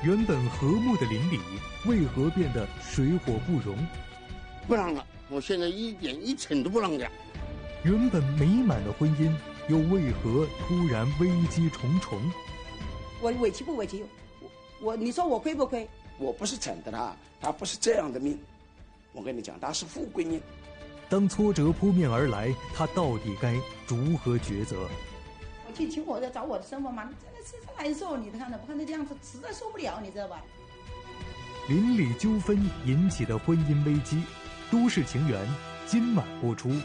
原本和睦的邻里，为何变得水火不容？ 不让了，我现在一寸都不让了。 原本美满的婚姻，又为何突然危机重重？ 我委屈不委屈？你说我亏不亏？ 我不是整的他不是这样的命。我跟你讲，他是富贵命。 当挫折扑面而来，他到底该如何抉择？ 我去请我的找我的生活嘛，真的是太难受，你看到不看他这样子，实在受不了，你知道吧？ 邻里纠纷引起的婚姻危机，都市情缘今晚播出。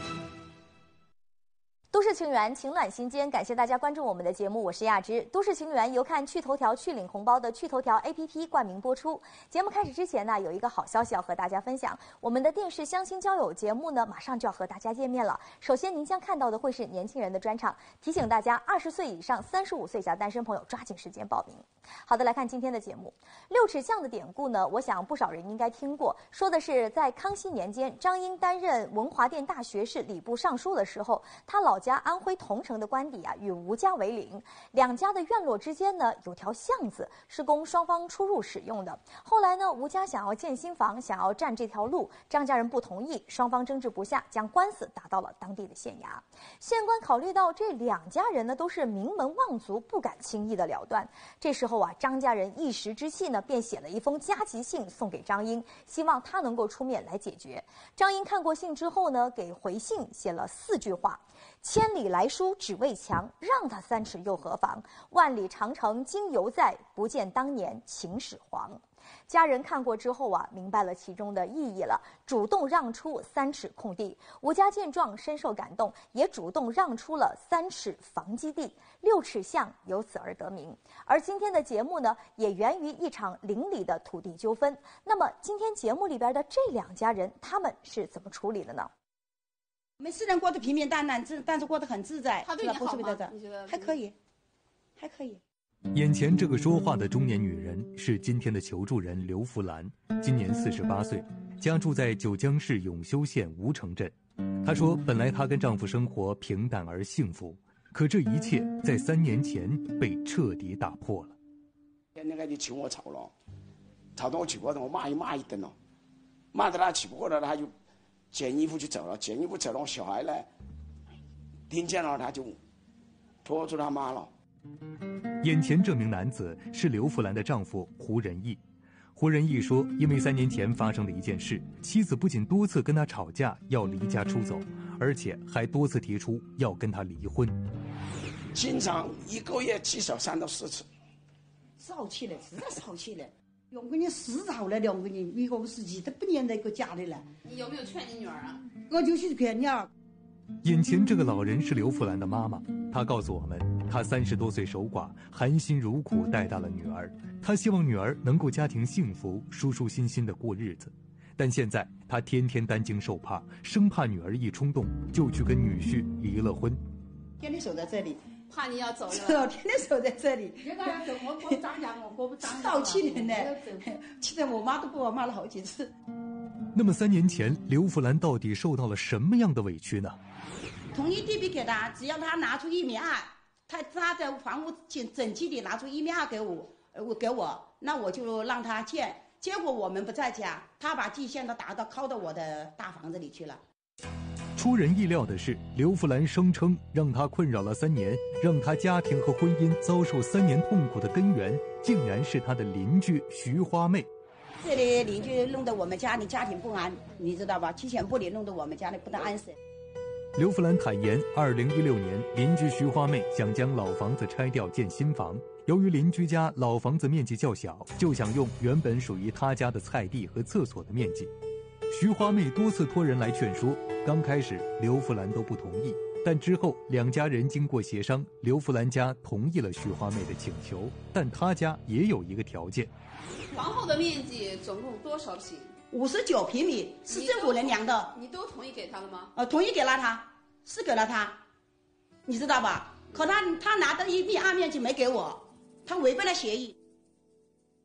都市情缘，情暖心间，感谢大家关注我们的节目，我是亚芝。都市情缘由看趣头条去领红包的趣头条 APP 冠名播出。节目开始之前呢，有一个好消息要和大家分享，我们的电视相亲交友节目呢，马上就要和大家见面了。首先您将看到的会是年轻人的专场，提醒大家20岁以上、35岁以下单身朋友抓紧时间报名。好的，来看今天的节目。六尺巷的典故呢，我想不少人应该听过，说的是在康熙年间，张英担任文华殿大学士、礼部尚书的时候，他老家安徽桐城的官邸啊，与吴家为邻，两家的院落之间呢有条巷子，是供双方出入使用的。后来呢，吴家想要建新房，想要占这条路，张家人不同意，双方争执不下，将官司打到了当地的县衙。县官考虑到这两家人呢都是名门望族，不敢轻易的了断。这时候啊，张家人一时之气呢，便写了一封加急信送给张英，希望他能够出面来解决。张英看过信之后呢，给回信写了4句话：千里来书只为墙，让他3尺又何妨？万里长城今犹在，不见当年秦始皇。家人看过之后啊，明白了其中的意义了，主动让出3尺空地。吴家见状深受感动，也主动让出了3尺房基地，6尺巷由此而得名。而今天的节目呢，也源于一场邻里的土地纠纷。那么今天节目里边的这两家人，他们是怎么处理的呢？ 我们虽然过得平平淡淡，但是过得很自在。 他对你好吗？你觉得还可以，还可以。 眼前这个说话的中年女人是今天的求助人刘福兰，今年48岁，家住在九江市永修县吴城镇。她说，本来她跟丈夫生活平淡而幸福，可这一切在3年前被彻底打破了。 那个就请我吵了，吵到我气不过，我骂一顿了，骂得他气不过了，他就捡衣服就走了，捡衣服走了，我小孩呢听见了，他就拖住他妈了。 眼前这名男子是刘福兰的丈夫胡仁义。胡仁义说，因为3年前发生了一件事，妻子不仅多次跟他吵架要离家出走，而且还多次提出要跟他离婚， 经常1个月至少3到4次。 吵起来，实在吵起来，2个人死吵了，2个人1个50几都不粘在一个家里了。 你有没有劝你女儿啊？ 我就是劝你啊。 眼前这个老人是刘福兰的妈妈，她告诉我们，她30多岁守寡，含辛茹苦带大了女儿，她希望女儿能够家庭幸福，舒舒心心的过日子。但现在她天天担惊受怕，生怕女儿一冲动就去跟女婿离了婚。 天天守在这里， 怕你要走了， 天天守在这里。 我张家，我不张吵气人呢，气得我妈都把我骂了好几次。 那么3年前，刘福兰到底受到了什么样的委屈呢？ 同意地皮给他，只要他拿出1.2米，他在房屋整齐地拿出1.2米给我，那我就让他建。结果我们不在家，他把地线都靠到我的大房子里去了。 出人意料的是，刘福兰声称让她困扰了3年，让她家庭和婚姻遭受3年痛苦的根源，竟然是她的邻居徐花妹。 这里邻居弄得我们家里家庭不安，你知道吧？提前不理，弄得我们家里不得安生。 刘福兰坦言，2016年邻居徐花妹想将老房子拆掉建新房，由于邻居家老房子面积较小，就想用原本属于他家的菜地和厕所的面积。徐花妹多次托人来劝说，刚开始刘福兰都不同意，但之后2家人经过协商，刘福兰家同意了徐花妹的请求，但她家也有一个条件。 房后的面积总共多少平 ？59平米，是政府人量的。 你都同意给他了吗？ 同意给了他，是给了他，你知道吧？可他拿的1.2米面积没给我，他违背了协议。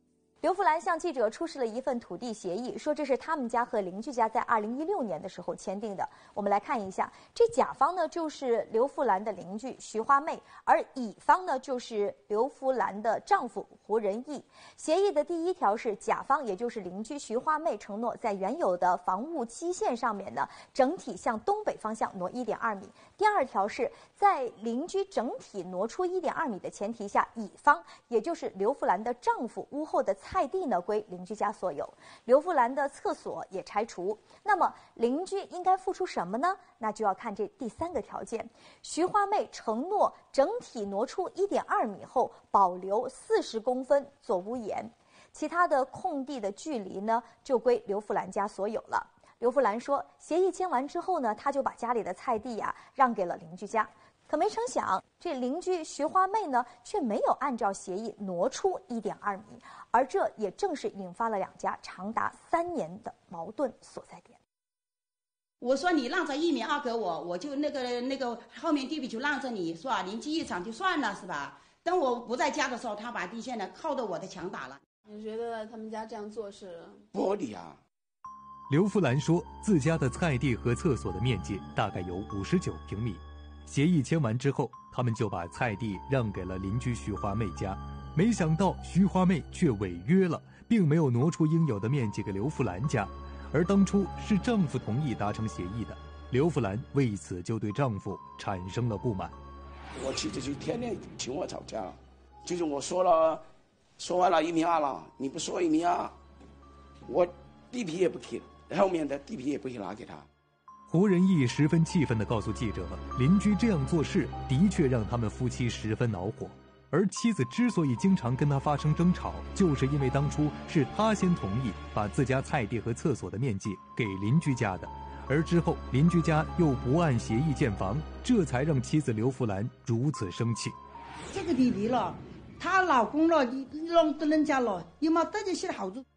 刘富兰向记者出示了一份土地协议，说这是他们家和邻居家在2016年的时候签订的。我们来看一下，这甲方呢就是刘富兰的邻居徐花妹，而乙方呢就是刘富兰的丈夫胡仁义。协议的第1条是甲方，也就是邻居徐花妹承诺在原有的房屋基线上面呢，整体向东北方向挪1.2米。第2条是在邻居整体挪出1.2米的前提下，乙方也就是刘富兰的丈夫屋后的菜地呢归邻居家所有，刘富兰的厕所也拆除。那么邻居应该付出什么呢？那就要看这第3个条件。徐花妹承诺整体挪出1.2米后，保留40公分做屋檐，其他的空地的距离呢就归刘富兰家所有了。刘富兰说，协议签完之后呢，他就把家里的菜地让给了邻居家。可没成想，这邻居徐花妹呢，却没有按照协议挪出1.2米，而这也正是引发了2家长达3年的矛盾所在点。 我说你让着1.2米给我，我就那个后面地皮就让着你，是吧？灵机一场就算了，是吧？等我不在家的时候，他把地线呢靠着我的墙打了。 你觉得他们家这样做是不合理啊？ 刘富兰说，自家的菜地和厕所的面积大概有59平米。协议签完之后，他们就把菜地让给了邻居徐花妹家。没想到徐花妹却违约了，并没有挪出应有的面积给刘富兰家，而当初是丈夫同意达成协议的。刘富兰为此就对丈夫产生了不满。 我妻子就天天请我吵架了，就是我说完了1.2米了，你不说1.2米，我地皮也不给，后面的地皮也不会拿给他。 胡仁义十分气愤地告诉记者，邻居这样做事的确让他们夫妻十分恼火，而妻子之所以经常跟他发生争吵，就是因为当初是他先同意把自家菜地和厕所的面积给邻居家的，而之后邻居家又不按协议建房，这才让妻子刘富兰如此生气。 这个你离了，她老公了，你弄到人家了，有没得这些好处？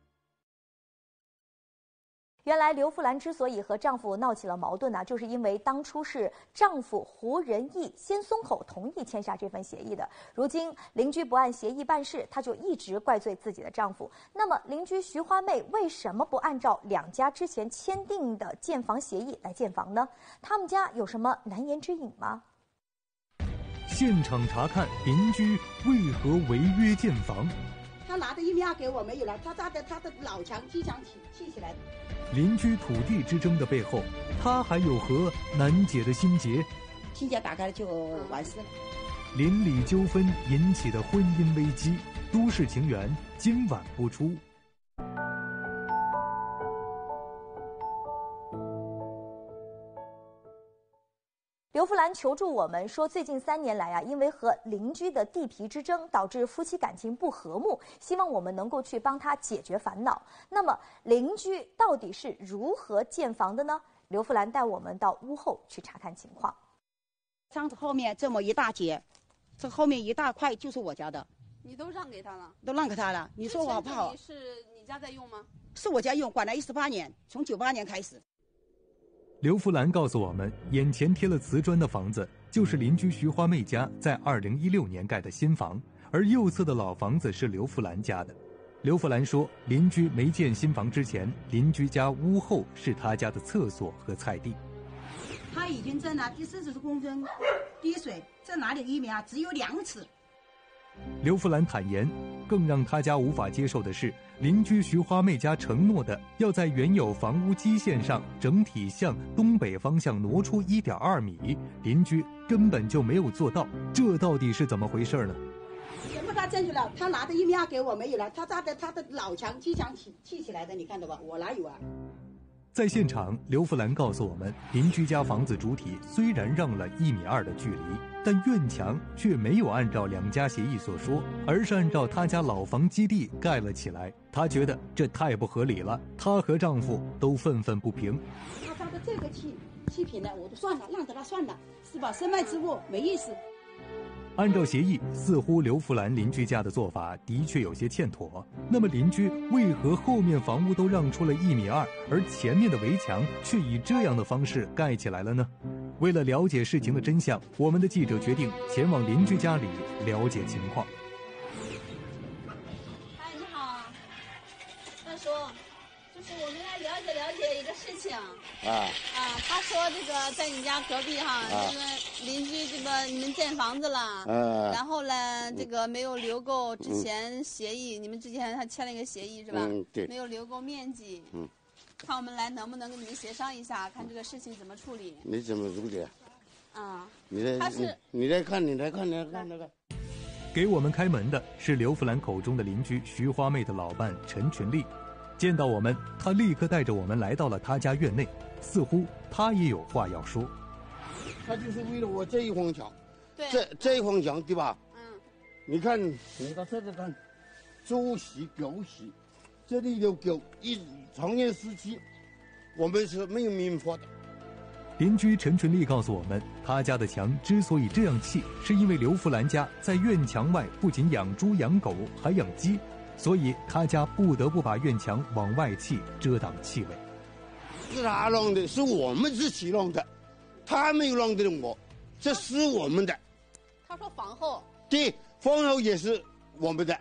原来刘富兰之所以和丈夫闹起了矛盾呢，就是因为当初是丈夫胡仁义先松口同意签下这份协议的。如今邻居不按协议办事，她就一直怪罪自己的丈夫。那么邻居徐花妹为什么不按照2家之前签订的建房协议来建房呢？他们家有什么难言之隐吗？ 现场查看邻居为何违约建房。 他拿的1.2米给我没有了，他的老墙机墙砌起来的。 邻居土地之争的背后，他还有何难解的心结？ 亲家打开了就完事了。 邻里纠纷引起的婚姻危机，都市情缘今晚播出。 刘富兰求助我们说，最近3年来因为和邻居的地皮之争，导致夫妻感情不和睦，希望我们能够去帮他解决烦恼。那么邻居到底是如何建房的呢？刘富兰带我们到屋后去查看情况。 窗子后面这么一大截，这后面一大块就是我家的。 你都让给他了？ 都让给他了。你说我好不好？ 是你家在用吗？ 是我家用，管了18年，从98年开始。 刘富兰告诉我们，眼前贴了瓷砖的房子就是邻居徐花妹家在2016年盖的新房，而右侧的老房子是刘富兰家的。刘富兰说，邻居没建新房之前，邻居家屋后是他家的厕所和菜地。 他已经挣了第40公分滴水，这哪里1米只有2尺。 刘富兰坦言，更让他家无法接受的是，邻居徐花妹家承诺的要在原有房屋基线上整体向东北方向挪出1.2米，邻居根本就没有做到，这到底是怎么回事呢？ 全部他证据了，他拿的1.2米给我没有了，他的老墙机墙砌起来的，你看到吧？我哪有啊？ 在现场，刘富兰告诉我们，邻居家房子主体虽然让了1.2米的距离，但院墙却没有按照2家协议所说，而是按照他家老房基地盖了起来。她觉得这太不合理了，她和丈夫都愤愤不平。 他的这个气瓶呢，我都算了，让着他算了，是吧？身外之物没意思。 按照协议，似乎刘富兰邻居家的做法的确有些欠妥。那么邻居为何后面房屋都让出了1.2米，而前面的围墙却以这样的方式盖起来了呢？为了了解事情的真相，我们的记者决定前往邻居家里了解情况。 哎，你好。 他说，就是我们来了解一个事情。他说这个在你家隔壁哈，这个邻居这个你们建房子了，然后呢，这个没有留够之前协议，你们之前还签了一个协议是吧？ 对。 没有留够面积。看我们来能不能跟你们协商一下，看这个事情怎么处理。 你怎么处理？你来看。 给我们开门的是刘福兰口中的邻居徐花妹的老伴陈群丽。见到我们，她立刻带着我们来到了她家院内，似乎她也有话要说。 他就是为了我这一方墙， 对， 这一方墙对吧？你看，你到这里看，周席、狗席，这里有狗，常年时期，我们是没有民法的。 邻居陈群丽告诉我们，他家的墙之所以这样砌，是因为刘福兰家在院墙外不仅养猪养狗，还养鸡，所以他家不得不把院墙往外砌，遮挡气味。 是他弄的，是我们自己弄的，他没有弄的我，这是我们的。 他说房后。 对，房后也是我们的。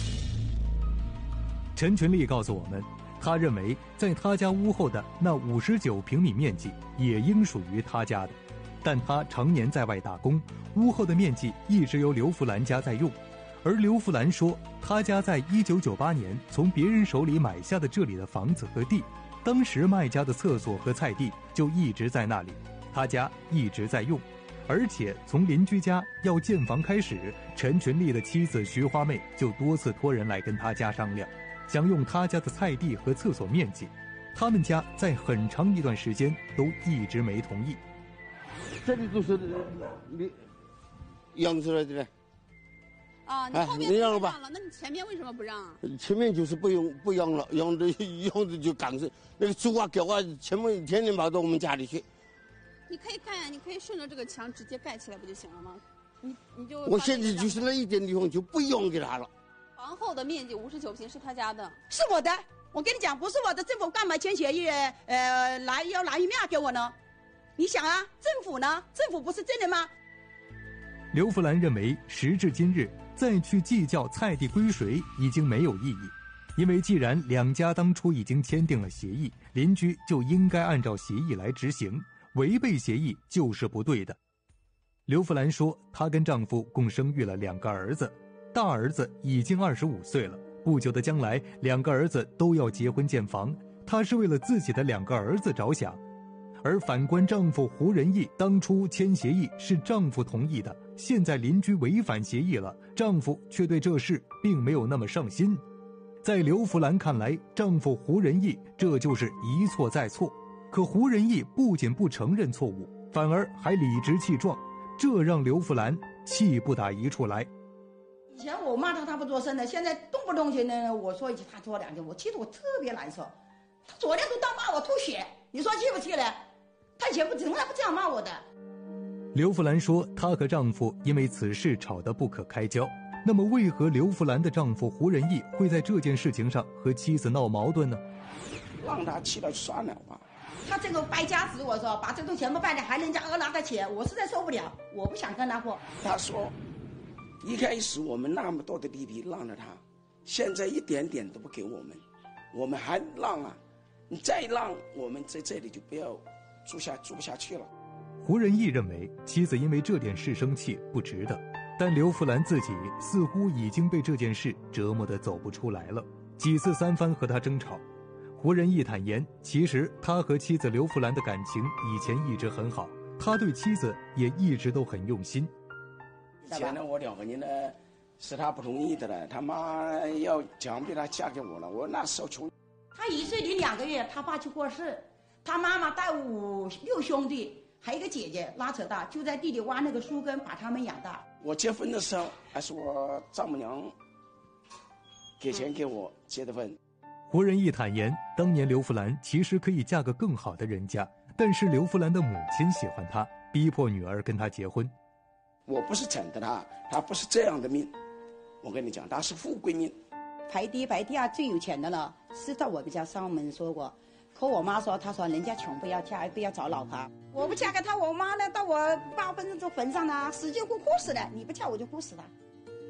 陈群丽告诉我们，他认为在他家屋后的那59平米面积也应属于他家的，但他常年在外打工，屋后的面积一直由刘福兰家在用。而刘福兰说，他家在1998年从别人手里买下的这里的房子和地，当时卖家的厕所和菜地就一直在那里，他家一直在用。而且从邻居家要建房开始，陈群丽的妻子徐花妹就多次托人来跟他家商量，想用他家的菜地和厕所面积，他们家在很长一段时间都一直没同意。 这里都是你养出来的嘞。 你后面不让了，那你前面为什么不让？ 前面就是不养了，养的就赶上那个猪啊狗啊，天天跑到我们家里去。 你可以盖，你可以顺着这个墙直接盖起来不就行了吗？你就。 我现在就是那一点地方就不用给他了。 房后的面积59平是他家的， 是我的。我跟你讲，不是我的，政府干嘛签协议？要拿1面给我呢？你想啊，政府呢？政府不是真的吗？ 刘福兰认为，时至今日再去计较菜地归谁已经没有意义，因为既然两家当初已经签订了协议，邻居就应该按照协议来执行，违背协议就是不对的。刘福兰说，她跟丈夫共生育了2个儿子，大儿子已经25岁了，不久的将来2个儿子都要结婚建房，她是为了自己的2个儿子着想。而反观丈夫胡仁义，当初签协议是丈夫同意的，现在邻居违反协议了，丈夫却对这事并没有那么上心。在刘福兰看来，丈夫胡仁义这就是一错再错，可胡仁义不仅不承认错误，反而还理直气壮，这让刘福兰气不打一处来。 以前我骂他不作声的，现在动不动就呢我说一句他说2句，我气得我特别难受。他昨天都到骂我吐血，你说气不气呢？他以前从来不这样骂我的。 刘福兰说，她和丈夫因为此事吵得不可开交。那么为何刘福兰的丈夫胡仁义会在这件事情上和妻子闹矛盾呢？ 让他气了就算了吧。 他这个败家子，我说把这东西全部败了，还人家拿个钱，我实在受不了，我不想跟他过。 他说，一开始我们那么多的地皮让了他，现在一点点都不给我们，我们还让啊？你再让，我们在这里就不要住不下去了。 胡仁义认为妻子因为这点事生气不值得，但刘福兰自己似乎已经被这件事折磨得走不出来了，几次3番和他争吵。胡仁义坦言，其实他和妻子刘福兰的感情以前一直很好，他对妻子也一直都很用心。 以前呢，我2个人呢是他不同意的了，他妈要强逼他嫁给我了，我那时候穷。 他1岁零2个月，他爸就过世，他妈妈带5、6兄弟，还有一个姐姐拉扯大，就在地里挖那个树根把他们养大。 我结婚的时候还是我丈母娘给钱给我结的婚。 胡仁义坦言，当年刘福兰其实可以嫁个更好的人家，但是刘福兰的母亲喜欢她，逼迫女儿跟他结婚。 我不是整的他不是这样的命，我跟你讲，他是富贵命。 排第1排第2最有钱的了，是到我们家上门说过，可我妈说，她说人家穷不要嫁，不要找老婆。我不嫁给他，我妈呢到我8分钟坟上呢，使劲哭死了。你不嫁我就哭死了。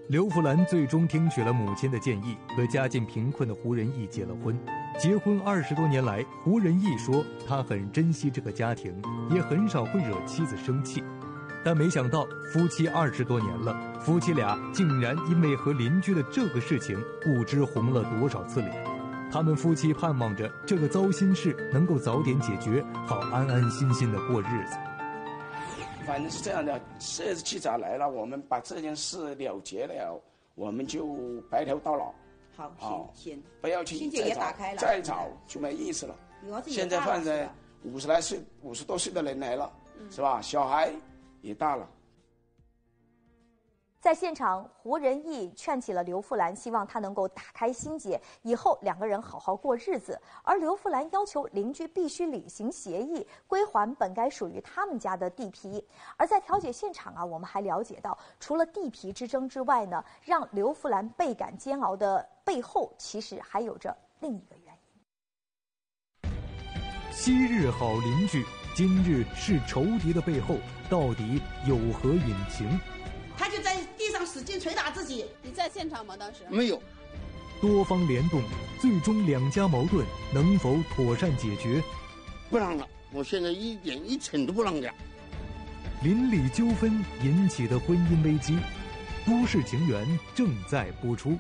刘福兰最终听取了母亲的建议，和家境贫困的胡仁义结了婚。结婚20多年来，胡仁义说他很珍惜这个家庭，也很少会惹妻子生气。但没想到夫妻20多年了，夫妻俩竟然因为和邻居的这个事情不知红了多少次脸。他们夫妻盼望着这个糟心事能够早点解决，好安安心心的过日子。 反正是这样的，摄制记者来了，我们把这件事了结了，我们就白头到老。 好，行， 不要去再吵就没意思了。现在反正50多岁的人来了，是吧？小孩也大了。 在现场，胡仁义劝起了刘福兰，希望他能够打开心结，以后2个人好好过日子。而刘福兰要求邻居必须履行协议，归还本该属于他们家的地皮。而在调解现场啊，我们还了解到，除了地皮之争之外呢，让刘福兰倍感煎熬的背后，其实还有着另一个原因。 昔日好邻居，今日是仇敌的背后，到底有何隐情？ 他就在地上使劲捶打自己。 你在现场吗？当时没有。 多方联动，最终2家矛盾能否妥善解决？ 不让了，我现在一寸都不让家。 邻里纠纷引起的婚姻危机，都市情缘正在播出。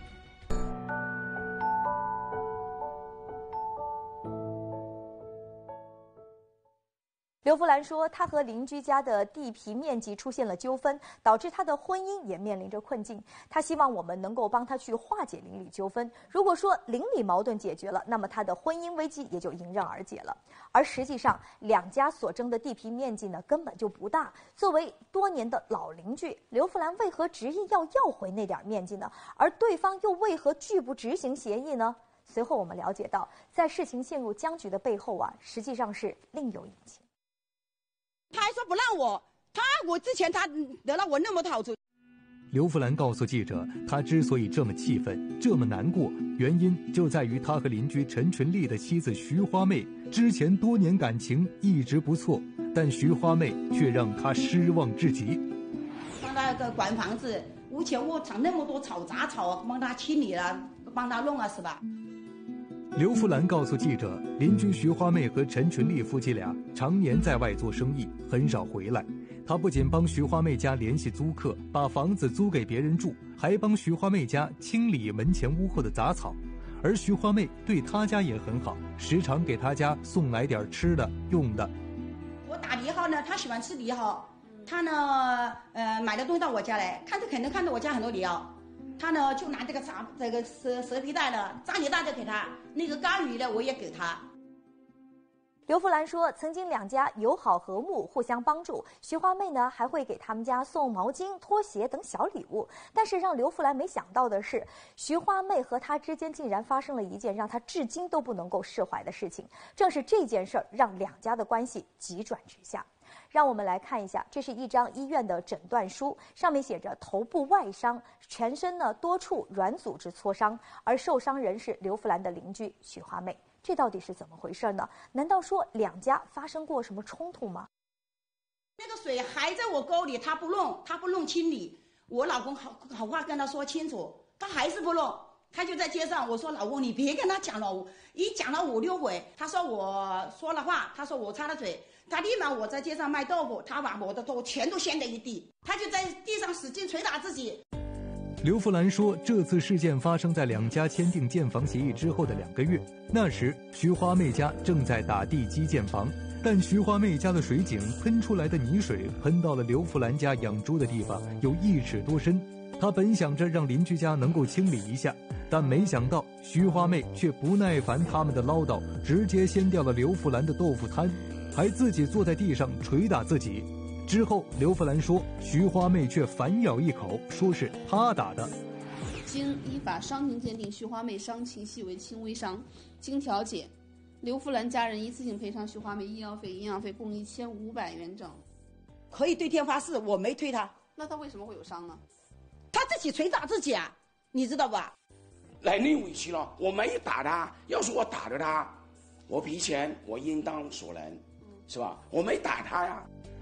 刘福兰说，他和邻居家的地皮面积出现了纠纷，导致他的婚姻也面临着困境。他希望我们能够帮他去化解邻里纠纷。如果说邻里矛盾解决了，那么他的婚姻危机也就迎刃而解了。而实际上，2家所争的地皮面积呢，根本就不大。作为多年的老邻居，刘福兰为何执意要回那点面积呢？而对方又为何拒不执行协议呢？随后我们了解到，在事情陷入僵局的背后啊，实际上是另有隐情。 他还说不让我之前他得了我那么多好处。 刘福兰告诉记者，他之所以这么气愤，这么难过，原因就在于他和邻居陈群丽的妻子徐花妹之前多年感情一直不错，但徐花妹却让他失望至极。 帮他管房子，无前无长那么多杂草，帮他清理了，帮他弄啊，是吧？ 刘福兰告诉记者，邻居徐花妹和陈群丽夫妻俩常年在外做生意，很少回来。他不仅帮徐花妹家联系租客，把房子租给别人住，还帮徐花妹家清理门前屋后的杂草。而徐花妹对他家也很好，时常给他家送来点吃的用的。 我打梨蒿呢，他喜欢吃梨蒿，他呢买的东西到我家来，肯定看到我家很多梨蒿。他呢就拿这个蛇皮袋的扎泥袋就给他，那个干鱼的我也给他。 刘福兰说，曾经2家友好和睦，互相帮助。徐花妹呢还会给他们家送毛巾、拖鞋等小礼物。但是让刘福兰没想到的是，徐花妹和他之间竟然发生了一件让他至今都不能够释怀的事情。正是这件事儿让2家的关系急转直下。让我们来看一下，这是一张医院的诊断书，上面写着头部外伤，全身呢多处软组织挫伤，而受伤人是刘福兰的邻居徐花妹。这到底是怎么回事呢？难道说2家发生过什么冲突吗？ 那个水还在我沟里，他不弄清理，我老公好话跟他说清楚，他还是不弄。他就在街上，我说老公你别跟他讲了，一讲了5、6回，他说我说了话，他说我插了嘴，他立马我在街上卖豆腐，他把我的豆腐全都掀了一地，他就在地上使劲捶打自己。 刘福兰说，这次事件发生在2家签订建房协议之后的2个月，那时徐花妹家正在打地基建房，但徐花妹家的水井喷出来的泥水喷到了刘福兰家养猪的地方，有1尺多深。他本想着让邻居家能够清理一下，但没想到徐花妹却不耐烦他们的唠叨，直接掀掉了刘福兰的豆腐摊，还自己坐在地上捶打自己。之后刘福兰说，徐花妹却反咬一口，说是他打的。 经依法伤情鉴定，徐花妹伤情系为轻微伤。经调解，刘福兰家人一次性赔偿徐花妹医药费、营养费共1500元整。 可以对天发誓，我没推他。 那他为什么会有伤呢？ 他自己捶打自己啊，你知道吧？ 来你委屈了，我没打他。要是我打了他，我赔钱，我应当所能，是吧？我没打他呀。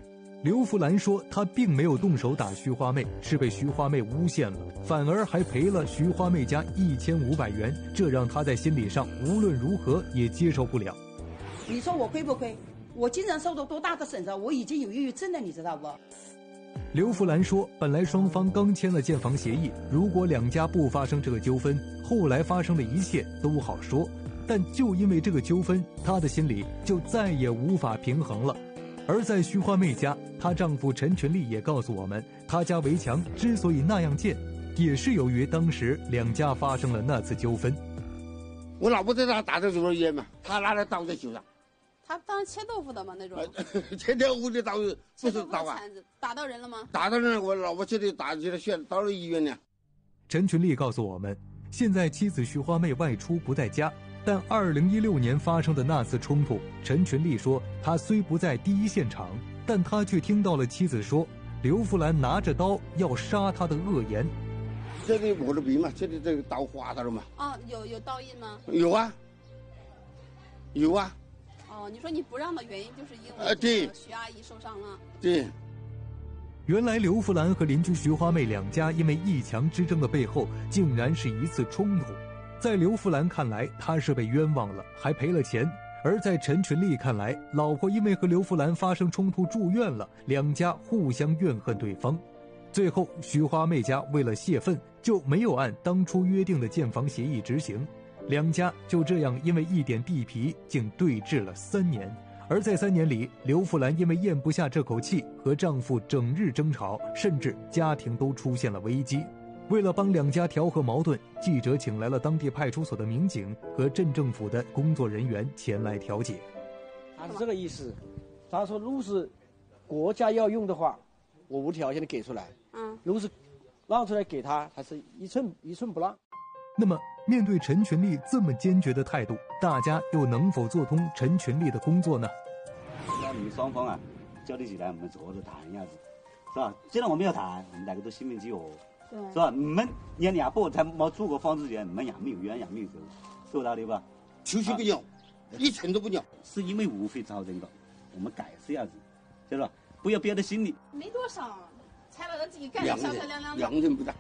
刘福兰说，他并没有动手打徐花妹，是被徐花妹诬陷了，反而还赔了徐花妹家1500元，这让他在心理上无论如何也接受不了。 你说我亏不亏？我经常受到多大的损失，我已经有抑郁症了，你知道不？ 刘福兰说，本来双方刚签了建房协议，如果两家不发生这个纠纷，后来发生的一切都好说，但就因为这个纠纷，她的心里就再也无法平衡了。而在徐花妹家，她丈夫陈群力也告诉我们，她家围墙之所以那样建，也是由于当时两家发生了那次纠纷。 我老婆在那打的时候烟嘛，她拿着刀在手上。 他当切豆腐的吗？那种切豆腐的刀不是刀啊？ 打到人了吗？ 打到人，我老婆这里打起了血，到了医院呢。 陈群力告诉我们，现在妻子徐花妹外出不在家，但2016年发生的那次冲突，陈群力说，他虽不在第一现场，但他却听到了妻子说，刘福兰拿着刀要杀他的恶言。 这里我的鼻嘛，这里这个刀划到了嘛。 哦，有刀印吗？ 有啊，有啊。 哦，你说你不让的原因就是因为徐阿姨受伤了。 对。 原来刘福兰和邻居徐花妹两家因为一墙之争的背后，竟然是一次冲突。在刘福兰看来，他是被冤枉了，还赔了钱；而在陈群力看来，老婆因为和刘福兰发生冲突住院了，两家互相怨恨对方。最后，徐花妹家为了泄愤，就没有按当初约定的建房协议执行。两家就这样因为一点地皮竟对峙了3年，而在3年里，刘福兰因为咽不下这口气，和丈夫整日争吵，甚至家庭都出现了危机。为了帮两家调和矛盾，记者请来了当地派出所的民警和镇政府的工作人员前来调解。 他是这个意思，他说如是国家要用的话，我无条件的给出来，如是让出来给他，还是一寸不让。 那么面对陈群力这么坚决的态度，大家又能否做通陈群力的工作呢？ 那你们双方啊，交流起来，我们坐着谈一下子，是吧？既然我们要谈，我们大家都心平气和，是吧？你们两拨才没住过房之前，你们也没有冤也没有仇，是有道理吧？ 就是不鸟，一成都不鸟。 是因为误会造成的，我们改一下子，是吧？不要憋在心里。 没多少，拆了自己盖两人不大。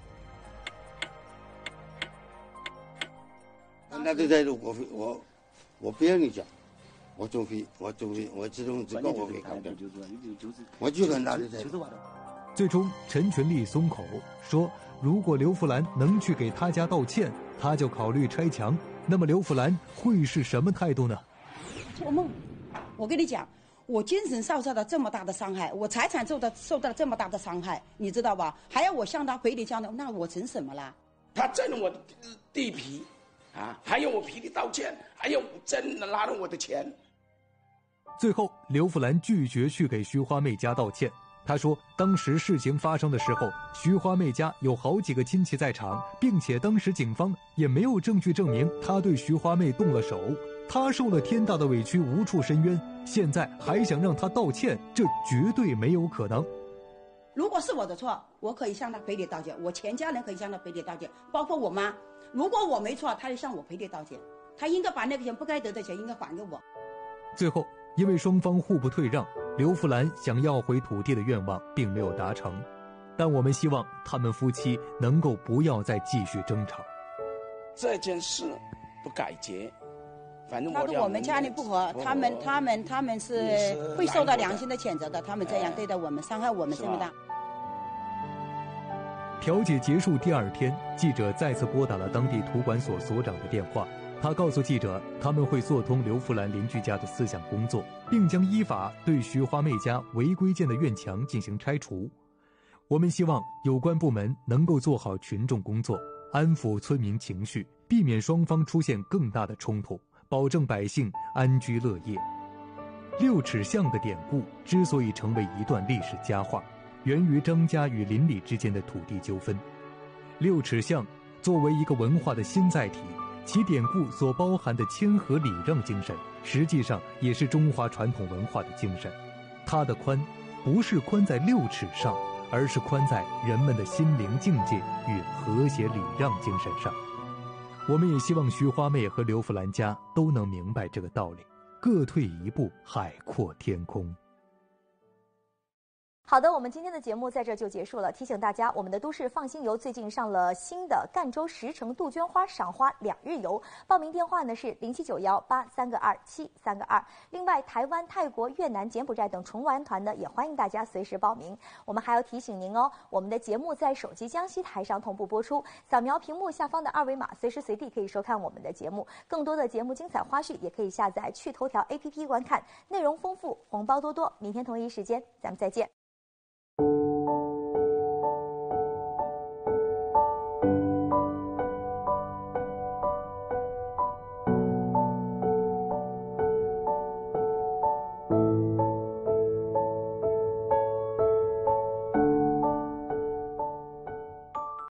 那个态度，我不要你讲，我总会，我这种这个我会搞掉，我就很大的态度。 最终，陈群力松口说，如果刘福兰能去给他家道歉，他就考虑拆墙。那么刘福兰会是什么态度呢？ 做梦！我跟你讲，我精神受到了这么大的伤害，我财产受到了这么大的伤害，你知道吧？还要我向他赔礼交代，那我成什么了？ 他占了我的地皮。还要我赔礼道歉，还要真的拿了我的钱。 最后，刘福兰拒绝去给徐花妹家道歉。她说，当时事情发生的时候，徐花妹家有好几个亲戚在场，并且当时警方也没有证据证明她对徐花妹动了手。她受了天大的委屈，无处申冤，现在还想让她道歉，这绝对没有可能。 如果是我的错，我可以向他赔礼道歉，我全家人可以向他赔礼道歉，包括我妈。如果我没错，他就向我赔礼道歉，他应该把那个钱不该得的钱应该还给我。 最后，因为双方互不退让，刘福兰想要回土地的愿望并没有达成，但我们希望他们夫妻能够不要再继续争吵。 这件事不改结，反正我们家里不和，他们是会受到良心的谴责的，他们这样对待我们，伤害我们这么大。 调解结束第2天，记者再次拨打了当地土管所所长的电话。他告诉记者，他们会做通刘福兰邻居家的思想工作，并将依法对徐花妹家违规建的院墙进行拆除。我们希望有关部门能够做好群众工作，安抚村民情绪，避免双方出现更大的冲突，保证百姓安居乐业。6尺巷的典故之所以成为一段历史佳话，源于张家与邻里之间的土地纠纷。6尺巷作为一个文化的新载体，其典故所包含的谦和礼让精神，实际上也是中华传统文化的精神。它的宽，不是宽在6尺上，而是宽在人们的心灵境界与和谐礼让精神上。我们也希望徐花妹和刘福兰家都能明白这个道理，各退一步，海阔天空。 好的，我们今天的节目在这就结束了。提醒大家，我们的都市放心游最近上了新的赣州10城杜鹃花赏花2日游，报名电话呢是0791832732。另外，台湾、泰国、越南、柬埔寨等重玩团呢，也欢迎大家随时报名。我们还要提醒您哦，我们的节目在手机江西台上同步播出，扫描屏幕下方的2维码，随时随地可以收看我们的节目。更多的节目精彩花絮也可以下载趣头条 APP 观看，内容丰富，红包多多。明天同一时间，咱们再见。